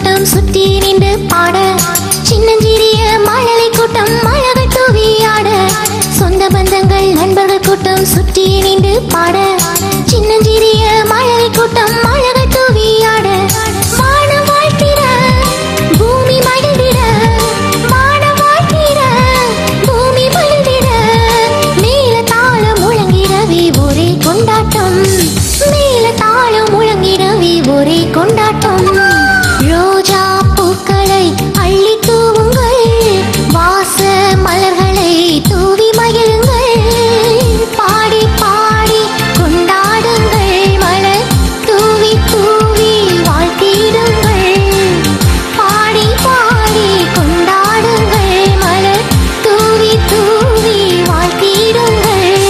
கொண்டாட்டம் சுற்றி நின்று பாட சின்னஞ்சிறிய மழலை கூட்டம் அழகு தூவி ஆட சொந்த பந்தங்கள் நண்பர்கள் கூட்டம் சுற்றி நின்று பாட சின்னஞ்சிறிய மழலை கூட்டம் அழகு தூவி ஆட வானம் வாழ்த்திட பூமி மகிழ்ந்திட வானம் வாழ்த்திட பூமி மகிழ்ந்திட மேல தாளம் முழங்கிடவே ஒரே கொண்டாட்டம் மேல தாளம் முழங்கிடவே ஒரே கொண்டாட்டம் ரோஜா பூக்களை அள்ளி தூவுங்கள் வாச மலர்களை தூவி மகிழுங்கள் பாடி பாடி கொண்டாடுங்கள் மலர் தூவி தூவி வாழ்த்திடுங்கள் பாடி பாடி கொண்டாடுங்கள் மலர் தூவி தூவி வாழ்த்திடுங்கள்.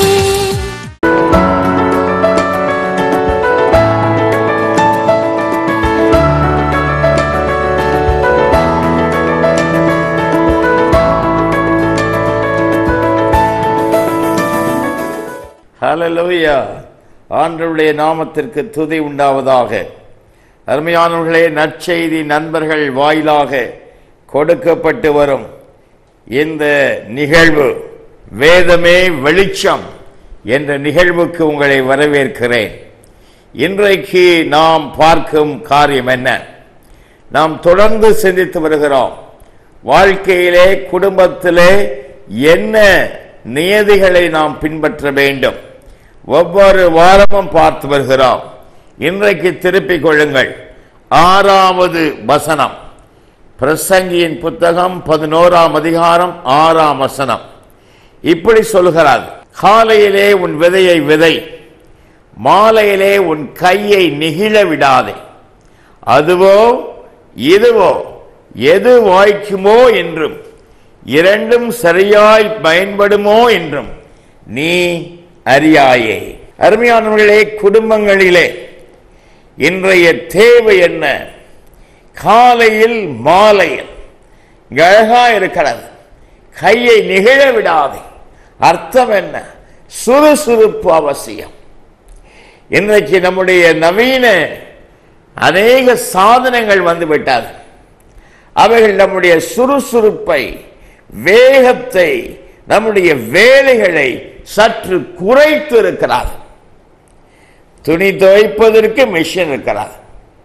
ஹல்லேலூயா. ஆண்டவருடைய நாமத்திற்கு துதி உண்டாவதாக. அருமையானவர்களே, நற்செய்தி நண்பர்கள் வாயிலாக கொடுக்கப்பட்டு வரும் இந்த நிகழ்வு வேதமே வெளிச்சம் என்ற நிகழ்வுக்கு உங்களை வரவேற்கிறேன். இன்றைக்கு நாம் பார்க்கும் காரியம் என்ன? நாம் தொடர்ந்து சிந்தித்து வருகிறோம். வாழ்க்கையிலே, குடும்பத்திலே என்ன நியதிகளை நாம் பின்பற்ற வேண்டும். ஒவ்வொரு வாரமும் பார்த்து வருகிறோம். இன்றைக்கு திருப்பிக் கொள்ளுங்கள். 6வது வசனம், பிரசங்கியின் புத்தகம் 11ஆம் அதிகாரம் 6ஆம் வசனம் இப்படி சொல்கிறார்: காலையிலே உன் விதையை விதை, மாலையிலே உன் கையை நெகிழ விடாதே. அதுவோ இதுவோ எது வாய்க்குமோ என்றும் இரண்டும் சரியாய் பயன்படுமோ என்றும் நீ அறியாயே. அருமையானவர்களே, குடும்பங்களிலே இன்றைய தேவை என்ன? காலையில் மாலையில் அழகா இருக்கிறது, கையை நிகழ விடாதே. அர்த்தம் என்ன? சுறுசுறுப்பு அவசியம். இன்றைக்கு நம்முடைய நவீன அநேக சாதனங்கள் வந்துவிட்டது. அவைகள் நம்முடைய சுறுசுறுப்பை, வேகத்தை, நம்முடைய வேலைகளை சற்று குறைத்து இருக்கிறார். துணி துவைப்பதற்கு மிஷின் இருக்கிறார்,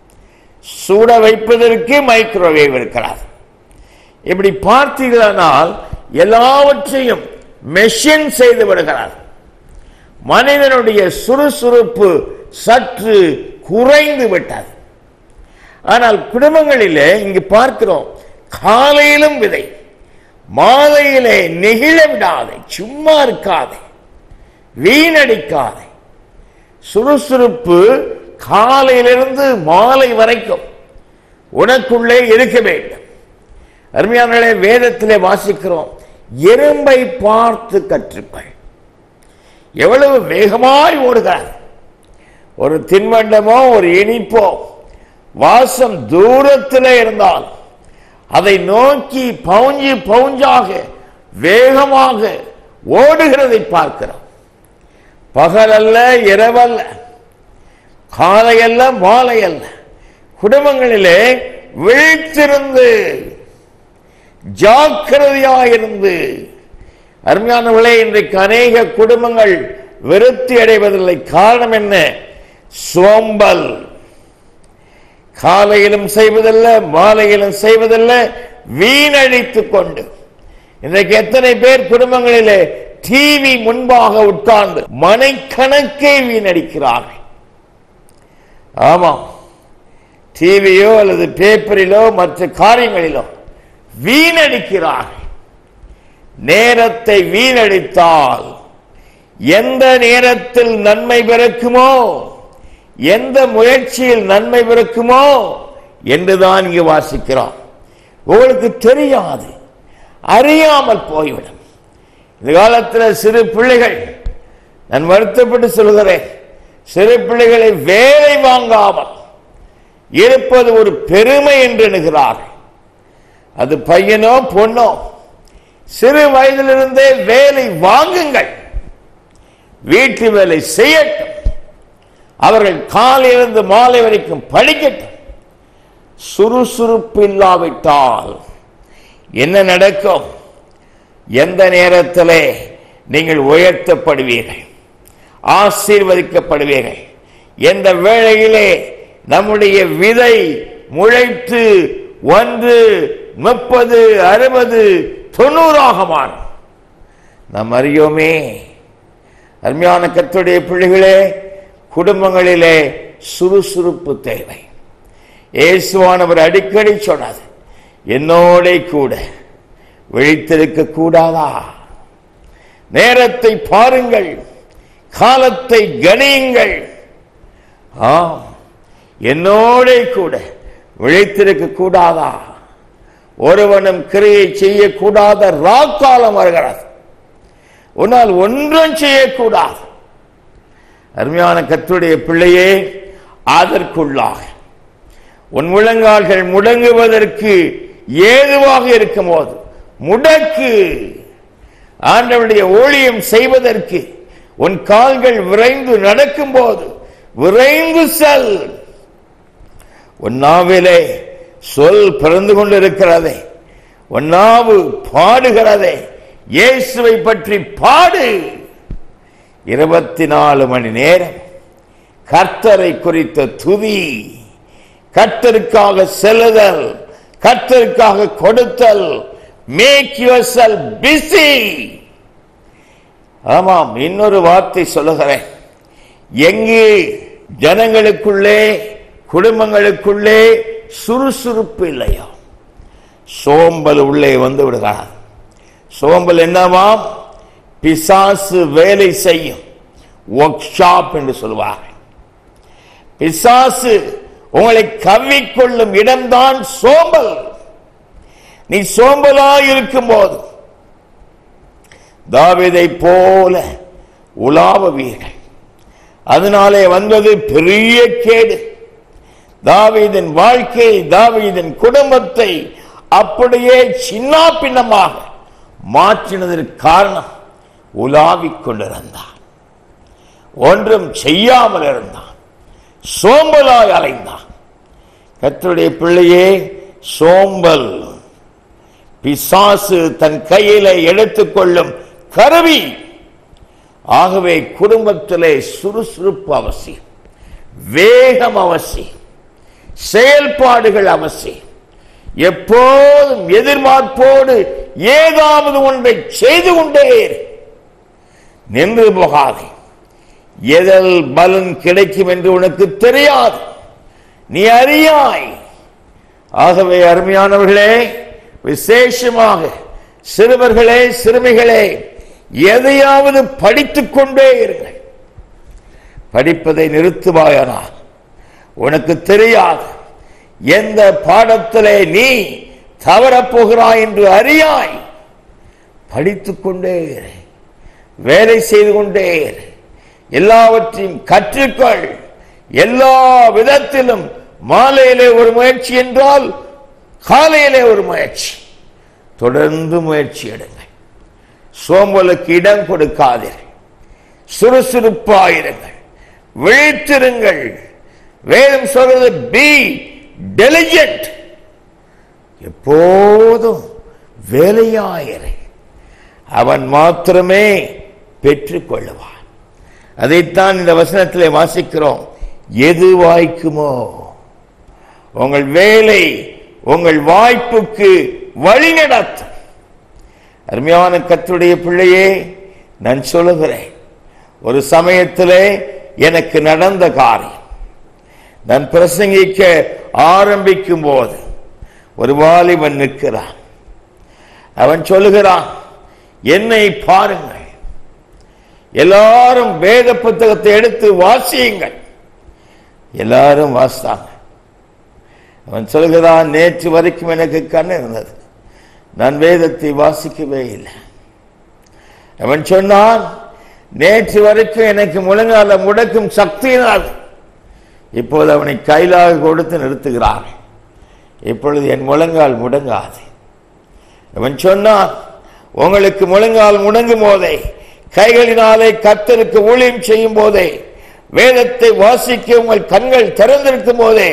சூட வைப்பதற்கு மைக்ரோவேவ் இருக்கிறார். இப்படி பார்த்தீர்களானால் எல்லாவற்றையும் மெஷின் செய்து விடுகிறார். மனிதனுடைய சுறுசுறுப்பு சற்று குறைந்து விட்டது. ஆனால் குடும்பங்களிலே இங்கு பார்க்கிறோம், காலையிலும் விதை, மாலையிலே நெகிழ விடாதே, சும்மா இருக்காதே, வீணடிக்காதே. சுறுசுறுப்பு காலையிலிருந்து மாலை வரைக்கும் உனக்குள்ளே இருக்க வேண்டும். அருமையானவர்களே, வேதத்திலே வாசிக்கிறோம், எறும்பை பார்த்து கற்றுக்கள். எவ்வளவு வேகமாய் ஓடுகிறார். ஒரு தின்பண்டமோ ஒரு இனிப்போ வாசம் தூரத்திலே இருந்தால் அதை நோக்கி பவுஞ்சு பவுஞ்சாக வேகமாக ஓடுகிறதை பார்க்கிறோம். பகலல்ல, இரவல்ல, காலையல்ல, மாலையல்ல, குடும்பங்களிலே விழித்திருந்து ஜாக்கிரதையாயிருந்து. அருமையானவர்களே, இன்றைக்கு அநேக குடும்பங்கள் விருத்தி அடைவதில்லை. காரணம் என்ன? சோம்பல். காலையிலும் செய்வதல்ல, மாலையிலும் செய்வதல்ல, வீணடித்துக் கொண்டு. இன்றைக்கு எத்தனை பேர் குடும்பங்களிலே டிவி முன்பாக உட்கார்ந்து மணிக்கணக்கே வீணடிக்கிறார்கள். ஆமாம், டிவியோ அல்லது பேப்பரிலோ மற்ற காரியங்களிலோ வீணடிக்கிறார்கள். நேரத்தை வீணடித்தால் எந்த நேரத்தில் நன்மை பிறக்குமோ, எந்த முயற்சியில் நன்மை பிறக்குமோ என்றுதான் இங்கு வாசிக்கிறோம். உங்களுக்கு தெரியாது, அறியாமல் போய்விடும். இந்த காலத்தில் சிறு பிள்ளைகள், நான் வருத்தப்பட்டு சொல்கிறேன், சிறு பிள்ளைகளை வேலை வாங்காமல் இருப்பது ஒரு பெருமை என்று எண்ணுகிறார்கள். அது பையனோ பொண்ணோ, சிறு வயதிலிருந்தே வேலை வாங்குங்கள், வீட்டு வேலை செய்யட்டும், அவர்கள் காலையிலிருந்து மாலை வரைக்கும் படிக்கட்டும். சுறுசுறுப்பு இல்லாவிட்டால் என்ன நடக்கும்? எந்த நேரத்திலே நீங்கள் உயர்த்தப்படுவீர்கள், ஆசீர்வதிக்கப்படுவீர்கள்? எந்த வேளையிலே நம்முடைய விதை முளைத்து 1, 30, 60, 90 மாறும் நாம் அறியோமே. அருமையான கர்த்தருடைய பிள்ளைகளே, குடும்பங்களிலே சுறுசுறுப்பு தேவை. இயேசுவானவர் அடிக்கடி சொன்னது, என்னோட கூட விழித்திருக்க கூடாதா? நேரத்தை பாருங்கள், காலத்தை கணியுங்கள். ஆம், என்னோட கூட விழித்திருக்க கூடாதா? ஒருவனும் கிரியை செய்யக்கூடாத ராக்காலம் வருகிறது, உன்னால் ஒன்றும் செய்யக்கூடாது. அருமையான கர்த்தருடைய பிள்ளையே, அதற்குள்ளாக உன் முழங்கால்கள் முடங்குவதற்கு ஏதுவாக இருக்கும் போது முடக்கு. ஆண்டவருடைய ஊழியம் செய்வதற்கு உன் கால்கள் விரைந்து நடக்கும் போது விரைந்து செல். உன் நாவிலே சொல் பிறந்து கொண்டிருக்கிறதே, உன் நாவு பாடுகிறதே, இயேசுவை பற்றி பாடு. 24 மணி நேரம் கர்த்தரை குறித்த துதி, கர்த்தருக்காக செல்லுதல், கர்த்தருக்காக கொடுத்தல். Make yourself busy. ஆமாம், இன்னொரு வார்த்தை சொல்லுகிறேன். எங்கே ஜனங்களுக்குள்ளே, குடும்பங்களுக்குள்ளே சுறுசுறுப்பு இல்லையோ, சோம்பல் உள்ளே வந்து விடுகிறார். சோம்பல் என்னவாம்? பிசாசு வேலை செய்யும் ஒர்க் ஷாப் என்று சொல்வார். பிசாசு உங்களை கவ்விக்கொள்ளும் இடம்தான் சோம்பல். நீ சோம்பலாய் இருக்கும் போது தாவீதை போல உலாவுவீர்கள். அதனாலே வந்தது பெரிய கேடு. தாவீதின் வாழ்க்கை, தாவீதின் குடும்பத்தை அப்படியே சின்ன பின்னமாக மாற்றினதற்கு காரணம் உலாவிக் கொண்டிருந்தான், ஒன்றும் செய்யாமல் இருந்தான், சோம்பலாய் அலைந்தான். கர்த்தருடைய பிள்ளையே, சோம்பல் பிசாசு தன் கையில எடுத்துக்கொள்ளும் கருவி. ஆகவே குடும்பத்திலே சுறுசுறுப்பு அவசியம், வேகம் அவசியம், செயல்பாடுகள் அவசியம். எப்போதும் எதிர்பார்ப்போடு ஏதாவது ஒன்றை செய்து கொண்டே நின்று போகாதே. எதில் பலன் கிடைக்கும் என்று உனக்கு தெரியாது, நீ அறியாய். ஆகவே அருமையானவர்களே, விசேஷமாக சிறுவர்களே, சிறுமிகளே, எதையாவது படித்துக் கொண்டே இருங்கள். படிப்பதை நிறுத்துவாயானால் உனக்கு தெரியாது எந்த பாடத்திலே நீ தவறப்போகிறாய் என்று அறியாய். படித்துக் கொண்டே இரு, வேலை செய்து கொண்டே இரு, எல்லாவற்றையும் கற்றுக்கொள். எல்லா விதத்திலும் மாலையிலே ஒரு முயற்சி என்றால் காலையிலே ஒரு முயற்சி, தொடர்ந்து முயற்சி எடுங்கள். சோம்பலுக்கு இடம் கொடுக்காதீர்கள், சுறுசுறுப்பாயிருங்கள், விழித்திருங்கள். வேதம் சொல்றது பி டெலிஜென்ட், எப்போதும் வேலையாயிரு, அவன் மாத்திரமே பெற்றுக் கொள்ளுவான். அதைத்தான் இந்த வசனத்திலே வாசிக்கிறோம். எது வாய்க்குமோ உங்கள் வேலை உங்கள் வாய்ப்புக்கு வழி நடத்தும். அருமையான கர்த்தருடைய பிள்ளையே, நான் சொல்லுகிறேன், ஒரு சமயத்திலே எனக்கு நடந்த காரியம். நான் பிரசங்கிக்க ஆரம்பிக்கும் போது ஒரு வாலிபன் நிற்கிறான். அவன் சொல்லுகிறான், என்னை பாருங்கள், எல்லாரும் வேத புத்தகத்தை எடுத்து வாசியுங்கள். எல்லாரும் வாசித்தாங்க. அவன் சொல்கிறான், நேற்று வரைக்கும் எனக்கு கண் இருந்தது, நான் வேதத்தை வாசிக்கவே இல்லை. அவன் சொன்னான், நேற்று வரைக்கும் எனக்கு முழங்கால முடக்கும் சக்தியினால் இப்போது அவனை கையிலாக கொடுத்து நிறுத்துகிறான். இப்பொழுது என் முழங்கால் முடங்காது. அவன் சொன்னான், உங்களுக்கு முழங்கால் முடங்கும் போதே, கைகளினாலே கர்த்தருக்கு ஊழியம் செய்யும் போதே, வேதத்தை வாசிக்க உங்கள் கண்கள் திறந்திருக்கும் போதே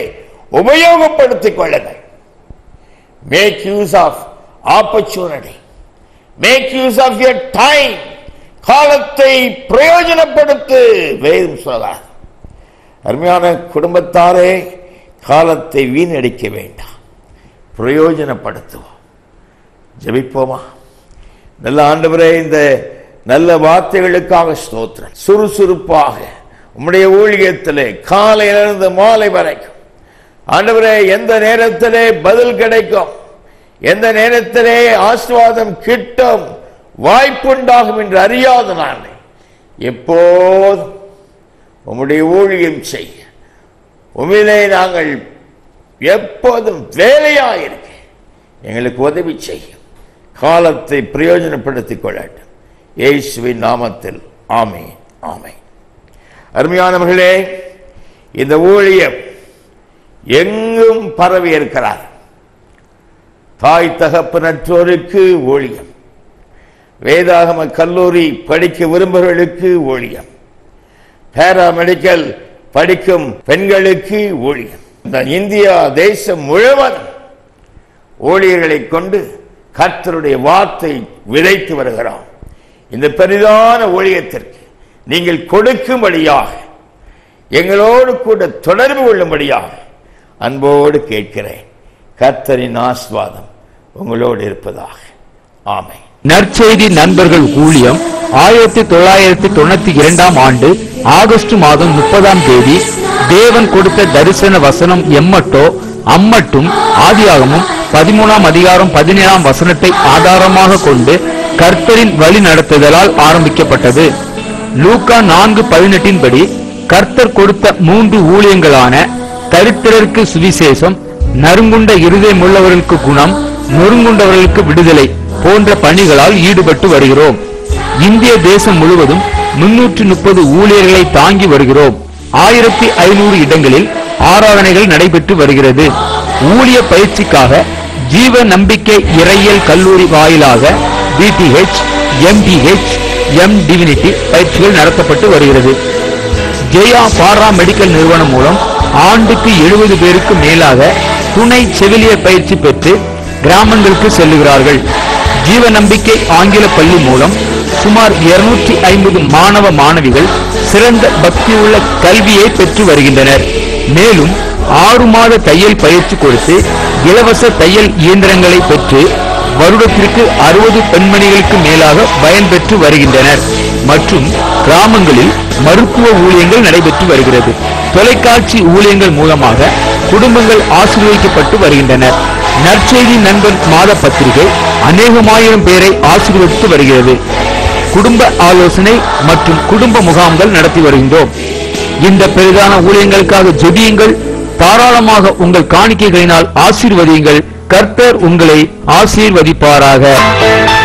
உபயோகப்படுத்திக் கொள்ளுங்கள். Make use of opportunity, make use of your time. காலத்தை பிரயோஜனப்படுத்து. வேதம் சொல்றார். அருமையான குடும்பத்தாரே, காலத்தை வீணடிக்க வேண்டாம், பிரயோஜனப்படுத்துவோம். ஜெபிப்போமா? நல்ல ஆண்டவரே, இந்த நல்ல வார்த்தைகளுக்காக ஸ்தோத்திரம். சுறுசுறுப்பாக உம்முடைய ஊழியத்திலே காலையிலிருந்து மாலை வரைக்கும் ஆண்டவரே, எந்த நேரத்திலே பதில் கிடைக்கும், எந்த நேரத்திலே ஆசீர்வாதம் கிட்டும், வாய்ப்புண்டாகும் என்று அறியாத நான் எப்போதும் உம்முடைய ஊழியம் செய்ய உம்மிலே நாங்கள் எப்போதும் வேலையாயிருக்க எங்களுக்கு உதவி செய்யும். காலத்தை பிரயோஜனப்படுத்திக் கொள்ளட்டும். இயேசுவின் நாமத்தில் ஆமென், ஆமென். அருமையானவர்களே, இந்த ஊழியம் எங்கும் பரவி இருக்கிறார். தாய் தகப்பனற்றோருக்கு ஊழியம், வேதாகம கல்லூரி படிக்க விரும்புகிறவர்களுக்கு ஊழியம், பாராமெடிக்கல் படிக்கும் பெண்களுக்கு ஊழியம். இந்த இந்தியா தேசம் முழுவதும் ஊழியர்களை கொண்டு கர்த்தருடைய வார்த்தை விதைத்து வருகிறோம். இந்த பெரிதான ஊழியத்திற்கு நீங்கள் கொடுக்கும்படியாக, எங்களோடு கூட தொடர்பு கொள்ளும்படியாக அன்போடு கேட்கிறேன். கர்த்தரின் ஆசீர்வாதம் உங்களோடு இருப்பதாக. ஆமென். நற்செய்தி நண்பர்கள் ஊழியம் 1992 ஆண்டு ஆகஸ்ட் மாதம் 30 தேவன் கொடுத்த தரிசன வசனம் எம்மட்டோ அம்மட்டும் ஆதியாகமும் 13 அதிகாரம் 17 வசனத்தை ஆதாரமாக கொண்டு கர்த்தரின் வழி நடத்துதலால் ஆரம்பிக்கப்பட்டது. லூக்கா 4:18 படி கர்த்தர் கொடுத்த 3 ஊழியங்களான தரித்திரருக்கு சுவிசேஷம், நறுங்குண்ட இருதயமுள்ளவர்களுக்கு குணம், நொறுங்குண்டவர்களுக்கு விடுதலை போன்ற பணிகளால் ஈடுபட்டு வருகிறோம். இந்திய தேசம் முழுவதும் 330 ஊழியர்களை தாங்கி வருகிறோம். 1500 இடங்களில் ஆராதனைகள் நடைபெற்று வருகிறது. ஊழிய பயிற்சிக்காக ஜீவ நம்பிக்கை இறையியல் கல்லூரி வாயிலாக பிடிஹெச், எம்டிஹெச், எம் டிவினிட்டி பயிற்சிகள் நடத்தப்பட்டு வருகிறது. ஜெயா பாரா மெடிக்கல் நிறுவனம் மூலம் ஆண்டுக்கு 70 பேருக்கு மேலாக துணை செவிலியர் பயிற்சி பெற்று கிராமங்களுக்கு செல்லுகிறார்கள். ஜீவ நம்பிக்கை ஆங்கில பள்ளி மூலம் சுமார் 250 மாணவ மாணவிகள் சிறந்த பக்தியுள்ள கல்வியை பெற்று வருகின்றனர். மேலும் 6 மாத தையல் பயிற்சி கொடுத்து இலவச தையல் இயந்திரங்களை பெற்று வருடத்திற்கு 60 பெண்மணிகளுக்கு மேலாக பயன்பெற்று வருகின்றனர். மற்றும் கிராமங்களில் மருத்துவ ஊழியங்கள் நடைபெற்று வருகிறது. தொலைக்காட்சி ஊழியங்கள் மூலமாக குடும்பங்கள் ஆசீர்வதிக்கப்பட்டு வருகின்றனர். நற்செய்தி நண்பன் மாத பத்திரிகை அநேகமாயிரம் பேரை ஆசீர்வதித்து வருகிறது. குடும்ப ஆலோசனை மற்றும் குடும்ப முகாம்கள் நடத்தி வருகின்றோம். இந்த பெரிதான ஊழியங்களுக்காக ஜெபியுங்கள். தாராளமாக உங்கள் காணிக்கைகளினால் ஆசீர்வதியுங்கள். கர்த்தர் உங்களை ஆசீர்வதிப்பாராக.